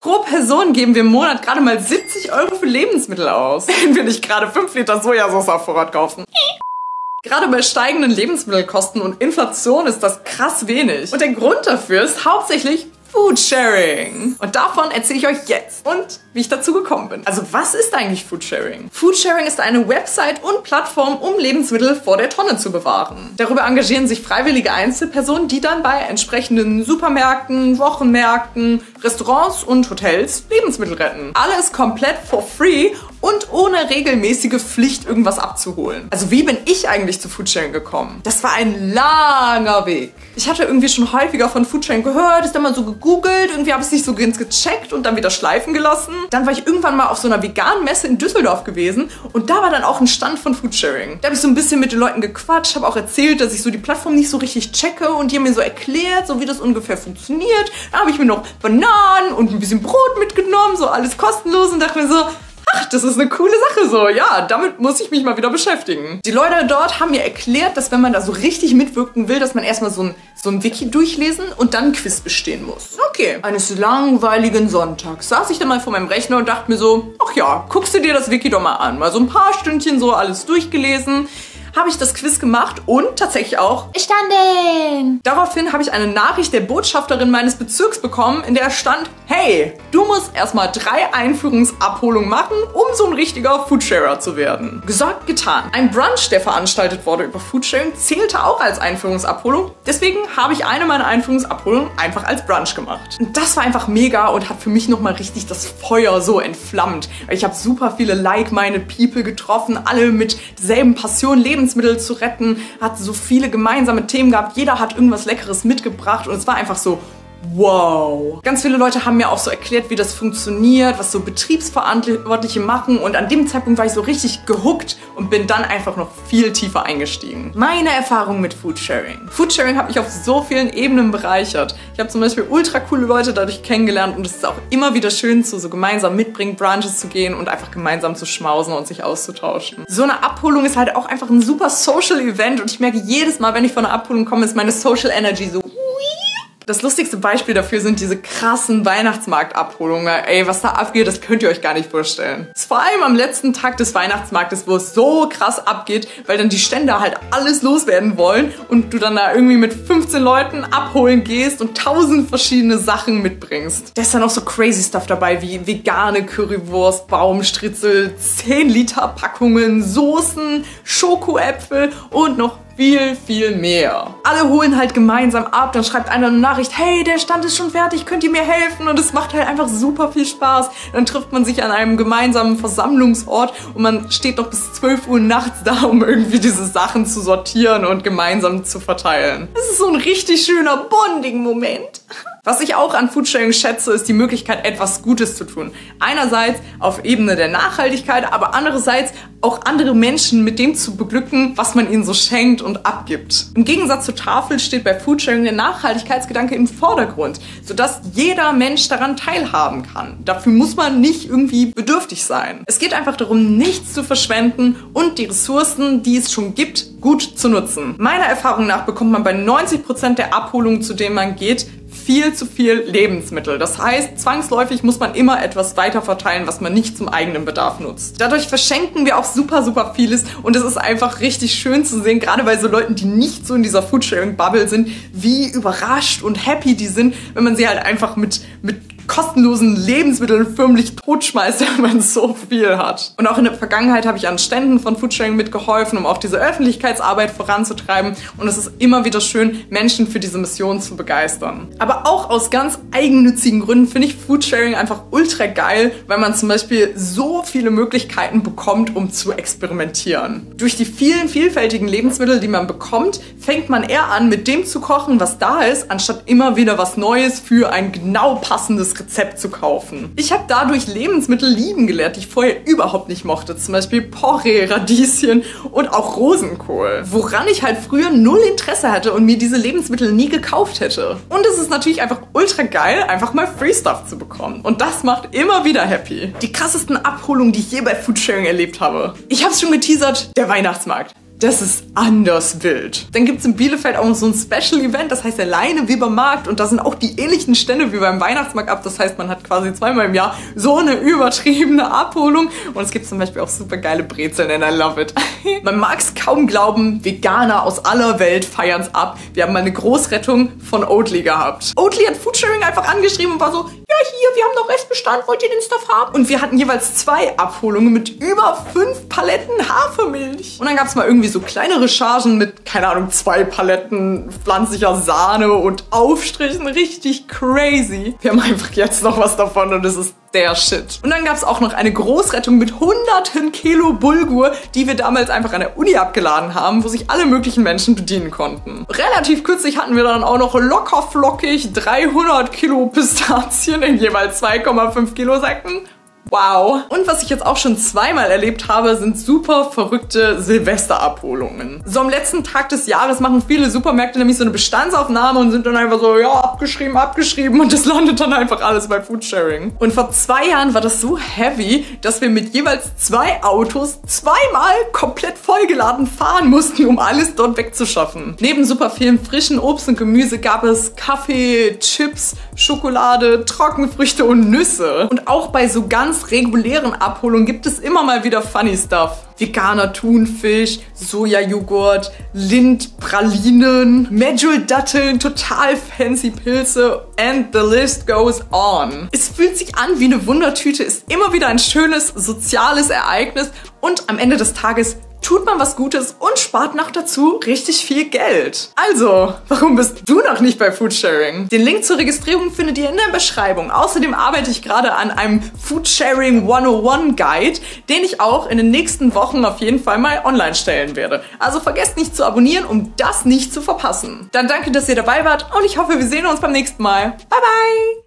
Pro Person geben wir im Monat gerade mal 70 € für Lebensmittel aus. Wenn wir nicht gerade 5 Liter Sojasauce auf Vorrat kaufen. Gerade bei steigenden Lebensmittelkosten und Inflation ist das krass wenig. Und der Grund dafür ist hauptsächlich Foodsharing. Und davon erzähle ich euch jetzt und wie ich dazu gekommen bin. Also was ist eigentlich Foodsharing? Foodsharing ist eine Website und Plattform, um Lebensmittel vor der Tonne zu bewahren. Darüber engagieren sich freiwillige Einzelpersonen, die dann bei entsprechenden Supermärkten, Wochenmärkten, Restaurants und Hotels Lebensmittel retten. Alles komplett for free und ohne regelmäßige Pflicht, irgendwas abzuholen. Also wie bin ich eigentlich zu Foodsharing gekommen? Das war ein langer Weg. Ich hatte irgendwie schon häufiger von Foodsharing gehört, ist dann mal so gegoogelt, irgendwie habe ich es nicht so ganz gecheckt und dann wieder schleifen gelassen. Dann war ich irgendwann mal auf so einer veganen Messe in Düsseldorf gewesen und da war dann auch ein Stand von Foodsharing. Da habe ich so ein bisschen mit den Leuten gequatscht, habe auch erzählt, dass ich so die Plattform nicht so richtig checke und die haben mir so erklärt, so wie das ungefähr funktioniert. Da habe ich mir noch Bananen und ein bisschen Brot mitgenommen, so alles kostenlos und dachte mir so, ach, das ist eine coole Sache so. Ja, damit muss ich mich mal wieder beschäftigen. Die Leute dort haben mir erklärt, dass wenn man da so richtig mitwirken will, dass man erstmal so ein Wiki durchlesen und dann ein Quiz bestehen muss. Okay, eines langweiligen Sonntags saß ich dann mal vor meinem Rechner und dachte mir so, ach ja, guckst du dir das Wiki doch mal an. Mal so ein paar Stündchen so alles durchgelesen. Habe ich das Quiz gemacht und tatsächlich auch bestanden. Daraufhin habe ich eine Nachricht der Botschafterin meines Bezirks bekommen, in der stand, hey, du musst erstmal 3 Einführungsabholungen machen, um so ein richtiger Foodsharer zu werden. Gesagt, getan. Ein Brunch, der veranstaltet wurde über Foodsharing, zählte auch als Einführungsabholung. Deswegen habe ich eine meiner Einführungsabholungen einfach als Brunch gemacht. Und das war einfach mega und hat für mich nochmal richtig das Feuer so entflammt. Ich habe super viele like-minded People getroffen, alle mit derselben Passion, Lebensmittel zu retten, hat so viele gemeinsame Themen gehabt, jeder hat irgendwas Leckeres mitgebracht und es war einfach so, wow. Ganz viele Leute haben mir auch so erklärt, wie das funktioniert, was so Betriebsverantwortliche machen und an dem Zeitpunkt war ich so richtig gehuckt und bin dann einfach noch viel tiefer eingestiegen. Meine Erfahrung mit Foodsharing. Foodsharing hat mich auf so vielen Ebenen bereichert. Ich habe zum Beispiel ultra coole Leute dadurch kennengelernt und es ist auch immer wieder schön, zu so gemeinsam mitbringen, Brunches zu gehen und einfach gemeinsam zu schmausen und sich auszutauschen. So eine Abholung ist halt auch einfach ein super Social Event und ich merke jedes Mal, wenn ich von einer Abholung komme, ist meine Social Energy so. Das lustigste Beispiel dafür sind diese krassen Weihnachtsmarktabholungen. Ey, was da abgeht, das könnt ihr euch gar nicht vorstellen. Das ist vor allem am letzten Tag des Weihnachtsmarktes, wo es so krass abgeht, weil dann die Stände halt alles loswerden wollen und du dann da irgendwie mit 15 Leuten abholen gehst und 1000 verschiedene Sachen mitbringst. Da ist dann auch so crazy Stuff dabei, wie vegane Currywurst, Baumstritzel, 10 Liter Packungen, Soßen, Schokoäpfel und noch viel, viel mehr. Alle holen halt gemeinsam ab, dann schreibt einer eine Nachricht, hey, der Stand ist schon fertig, könnt ihr mir helfen? Und es macht halt einfach super viel Spaß. Dann trifft man sich an einem gemeinsamen Versammlungsort und man steht noch bis 12 Uhr nachts da, um irgendwie diese Sachen zu sortieren und gemeinsam zu verteilen. Das ist so ein richtig schöner Bonding-Moment. Was ich auch an Foodsharing schätze, ist die Möglichkeit, etwas Gutes zu tun. Einerseits auf Ebene der Nachhaltigkeit, aber andererseits auch andere Menschen mit dem zu beglücken, was man ihnen so schenkt und abgibt. Im Gegensatz zur Tafel steht bei Foodsharing der Nachhaltigkeitsgedanke im Vordergrund, sodass jeder Mensch daran teilhaben kann. Dafür muss man nicht irgendwie bedürftig sein. Es geht einfach darum, nichts zu verschwenden und die Ressourcen, die es schon gibt, gut zu nutzen. Meiner Erfahrung nach bekommt man bei 90% der Abholungen, zu denen man geht, viel zu viel Lebensmittel. Das heißt, zwangsläufig muss man immer etwas weiter verteilen, was man nicht zum eigenen Bedarf nutzt. Dadurch verschenken wir auch super, super vieles und es ist einfach richtig schön zu sehen, gerade bei so Leuten, die nicht so in dieser Foodsharing-Bubble sind, wie überrascht und happy die sind, wenn man sie halt einfach mit kostenlosen Lebensmitteln förmlich totschmeißt, wenn man so viel hat. Und auch in der Vergangenheit habe ich an Ständen von Foodsharing mitgeholfen, um auch diese Öffentlichkeitsarbeit voranzutreiben. Und es ist immer wieder schön, Menschen für diese Mission zu begeistern. Aber auch aus ganz eigennützigen Gründen finde ich Foodsharing einfach ultra geil, weil man zum Beispiel so viele Möglichkeiten bekommt, um zu experimentieren. Durch die vielen vielfältigen Lebensmittel, die man bekommt, fängt man eher an, mit dem zu kochen, was da ist, anstatt immer wieder was Neues für ein genau passendes Rezept zu kaufen. Ich habe dadurch Lebensmittel lieben gelernt, die ich vorher überhaupt nicht mochte. Zum Beispiel Porree, Radieschen und auch Rosenkohl. Woran ich halt früher null Interesse hatte und mir diese Lebensmittel nie gekauft hätte. Und es ist natürlich einfach ultra geil, einfach mal Free Stuff zu bekommen. Und das macht immer wieder happy. Die krassesten Abholungen, die ich je bei Foodsharing erlebt habe. Ich habe es schon geteasert, der Weihnachtsmarkt. Das ist anders wild. Dann gibt es in Bielefeld auch noch so ein Special-Event, das heißt der Leinewebermarkt. Und da sind auch die ähnlichen Stände wie beim Weihnachtsmarkt ab. Das heißt, man hat quasi zweimal im Jahr so eine übertriebene Abholung. Und es gibt zum Beispiel auch super geile Brezeln and I love it. Man mag es kaum glauben, Veganer aus aller Welt feiern es ab. Wir haben mal eine Großrettung von Oatly gehabt. Oatly hat Foodsharing einfach angeschrieben und war so, ja hier, wir haben noch Restbestand, wollt ihr den Stuff haben? Und wir hatten jeweils 2 Abholungen mit über 5 Paletten Hafermilch. Und dann gab es mal irgendwie so kleinere Chargen mit, keine Ahnung, 2 Paletten pflanzlicher Sahne und Aufstrichen. Richtig crazy. Wir haben einfach jetzt noch was davon und es ist der Shit. Und dann gab es auch noch eine Großrettung mit hunderten Kilo Bulgur, die wir damals einfach an der Uni abgeladen haben, wo sich alle möglichen Menschen bedienen konnten. Relativ kürzlich hatten wir dann auch noch locker flockig 300 Kilo Pistazien in jeweils 2,5 Kilo Säcken. Wow. Und was ich jetzt auch schon zweimal erlebt habe, sind super verrückte Silvesterabholungen. So am letzten Tag des Jahres machen viele Supermärkte nämlich so eine Bestandsaufnahme und sind dann einfach so, ja, abgeschrieben und das landet dann einfach alles bei Foodsharing. Und vor 2 Jahren war das so heavy, dass wir mit jeweils 2 Autos zweimal komplett vollgeladen fahren mussten, um alles dort wegzuschaffen. Neben super vielen frischen Obst und Gemüse gab es Kaffee, Chips, Schokolade, Trockenfrüchte und Nüsse. Und auch bei so ganz regulären Abholungen gibt es immer mal wieder funny stuff. Veganer Thunfisch, Sojajoghurt, Lindpralinen, Medjool-Datteln, total fancy Pilze and the list goes on. Es fühlt sich an wie eine Wundertüte, ist immer wieder ein schönes soziales Ereignis und am Ende des Tages tut man was Gutes und spart noch dazu richtig viel Geld. Also, warum bist du noch nicht bei Foodsharing? Den Link zur Registrierung findet ihr in der Beschreibung. Außerdem arbeite ich gerade an einem Foodsharing 101 Guide, den ich auch in den nächsten Wochen auf jeden Fall mal online stellen werde. Also vergesst nicht zu abonnieren, um das nicht zu verpassen. Dann danke, dass ihr dabei wart und ich hoffe, wir sehen uns beim nächsten Mal. Bye, bye!